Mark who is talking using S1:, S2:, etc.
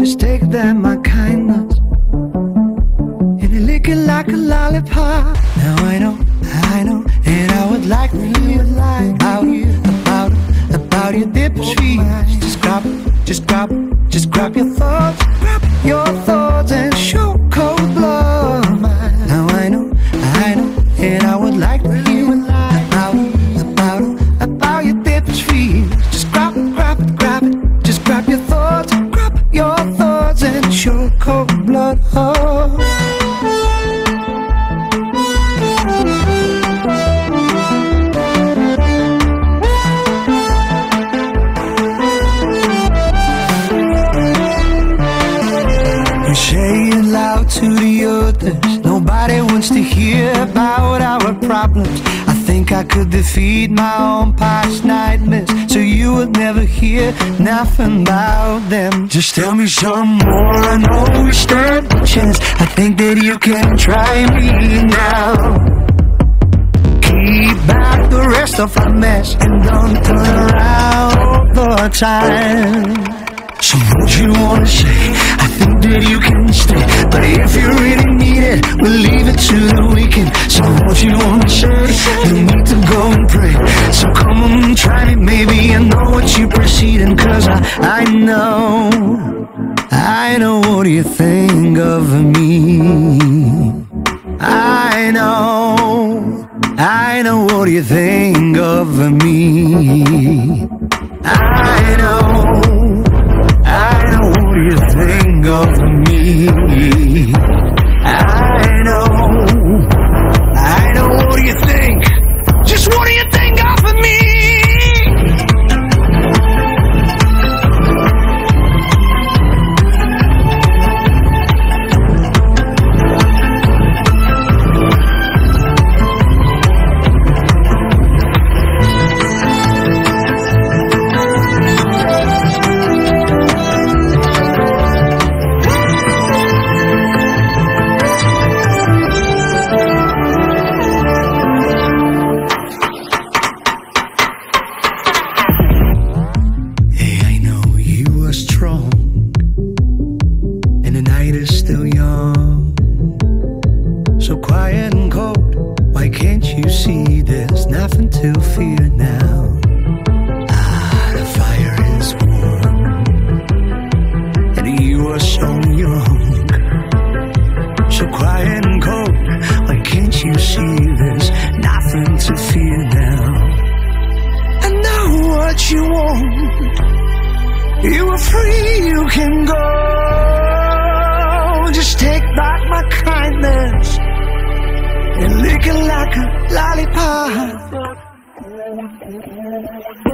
S1: Just take that, my kindness, and lick it like a lollipop. Now I know, and I would like to hear about your dip sweet. Just grab your thoughts, and show cold blood. Now I know, and I would like to hear about your dip sweet. Just grab it, just grab your thoughts, and show cold blood. You say it loud to the others, nobody wants to hear about our problems. I think I could defeat my own past nightmares, so you would never hear nothing about them. Just tell me some more, I know we stand a chance. I think that you can try me now. Keep back the rest of our mess and don't turn around all the time. So what you wanna say? I think that you can stay, but if you really need it, we'll leave it to the weekend. So what you wanna say? You need to go and pray. So come on, try me, maybe I know what you're proceeding. Cause I know what you think of me. I know what you think of me. I know what you think of me. I know what you think. Just what do you think of me? Still young, so quiet and cold. Why can't you see there's nothing to fear now? The fire is warm, and you are so young, so quiet and cold. Why can't you see there's nothing to fear now? I know what you want. You are free, you can go. Just take back my kindness and lick it like a lollipop.